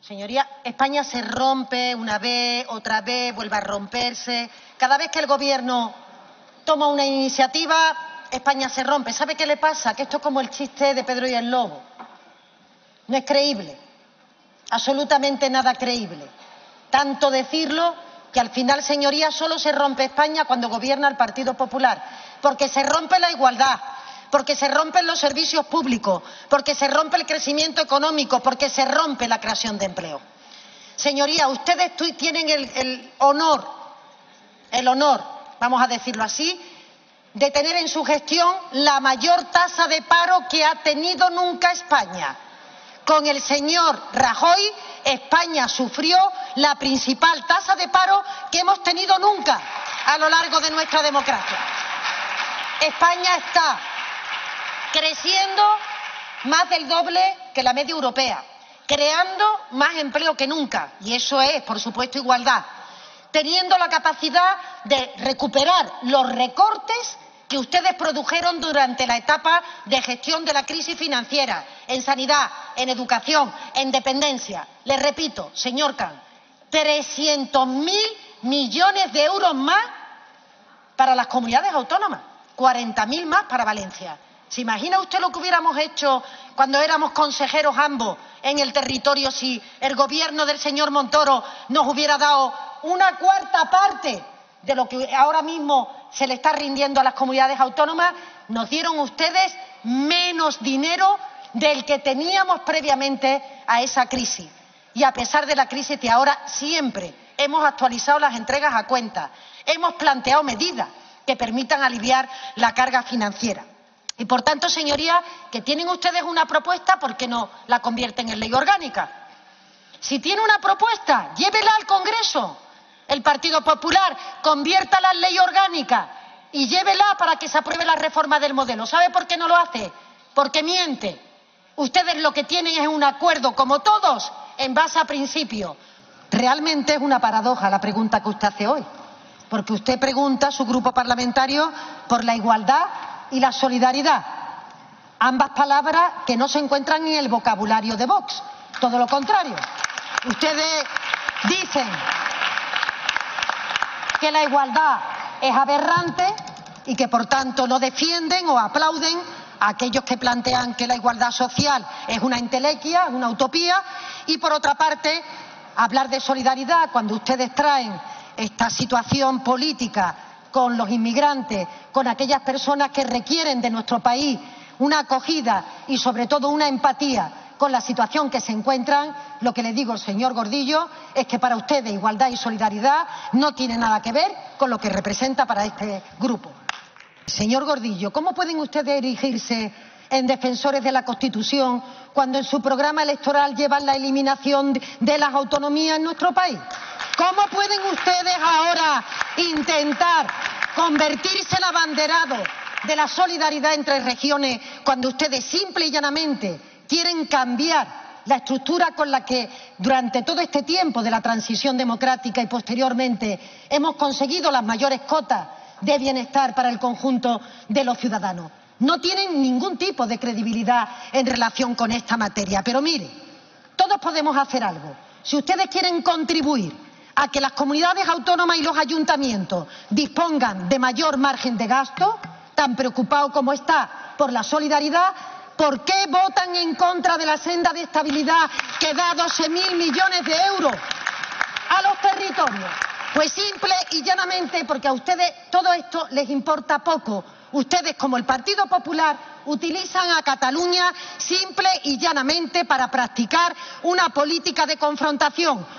Señoría, España se rompe una vez, otra vez, vuelve a romperse. Cada vez que el Gobierno toma una iniciativa, España se rompe. ¿Sabe qué le pasa? Que esto es como el chiste de Pedro y el Lobo. No es creíble, absolutamente nada creíble. Tanto decirlo que al final, señoría, solo se rompe España cuando gobierna el Partido Popular, porque se rompe la igualdad, porque se rompen los servicios públicos, porque se rompe el crecimiento económico, porque se rompe la creación de empleo. Señoría, ustedes tienen el honor, vamos a decirlo así, de tener en su gestión la mayor tasa de paro que ha tenido nunca España. Con el señor Rajoy, España sufrió la principal tasa de paro que hemos tenido nunca a lo largo de nuestra democracia. España está creciendo más del doble que la media europea, creando más empleo que nunca, y eso es, por supuesto, igualdad, teniendo la capacidad de recuperar los recortes que ustedes produjeron durante la etapa de gestión de la crisis financiera, en sanidad, en educación, en dependencia. Les repito, señor Khan, 300.000 millones de euros más para las comunidades autónomas, 40.000 más para Valencia. ¿Se imagina usted lo que hubiéramos hecho cuando éramos consejeros ambos en el territorio si el gobierno del señor Montoro nos hubiera dado una cuarta parte de lo que ahora mismo se le está rindiendo a las comunidades autónomas? Nos dieron ustedes menos dinero del que teníamos previamente a esa crisis. Y a pesar de la crisis de ahora, siempre hemos actualizado las entregas a cuenta. Hemos planteado medidas que permitan aliviar la carga financiera. Y por tanto, señorías, que tienen ustedes una propuesta, ¿por qué no la convierten en ley orgánica? Si tiene una propuesta, llévela al Congreso. El Partido Popular, conviértala en ley orgánica y llévela para que se apruebe la reforma del modelo. ¿Sabe por qué no lo hace? Porque miente. Ustedes lo que tienen es un acuerdo, como todos, en base a principios. Realmente es una paradoja la pregunta que usted hace hoy, porque usted pregunta a su grupo parlamentario por la igualdad y la solidaridad, ambas palabras que no se encuentran en el vocabulario de Vox, todo lo contrario. Ustedes dicen que la igualdad es aberrante y que por tanto no defienden o aplauden a aquellos que plantean que la igualdad social es una entelequia, una utopía, y por otra parte hablar de solidaridad cuando ustedes traen esta situación política con los inmigrantes, con aquellas personas que requieren de nuestro país una acogida y sobre todo una empatía con la situación que se encuentran. Lo que le digo, señor Gordillo, es que para ustedes igualdad y solidaridad no tiene nada que ver con lo que representa para este grupo. Señor Gordillo, ¿cómo pueden ustedes erigirse en defensores de la Constitución cuando en su programa electoral llevan la eliminación de las autonomías en nuestro país? ¿Cómo pueden ustedes ahora intentar convertirse en abanderados de la solidaridad entre regiones cuando ustedes simple y llanamente quieren cambiar la estructura con la que durante todo este tiempo de la transición democrática y posteriormente hemos conseguido las mayores cotas de bienestar para el conjunto de los ciudadanos? No tienen ningún tipo de credibilidad en relación con esta materia. Pero mire, todos podemos hacer algo. Si ustedes quieren contribuir a que las comunidades autónomas y los ayuntamientos dispongan de mayor margen de gasto, tan preocupado como está por la solidaridad, ¿por qué votan en contra de la senda de estabilidad que da 12.000 millones de euros a los territorios? Pues simple y llanamente porque a ustedes todo esto les importa poco. Ustedes, como el Partido Popular, utilizan a Cataluña simple y llanamente para practicar una política de confrontación,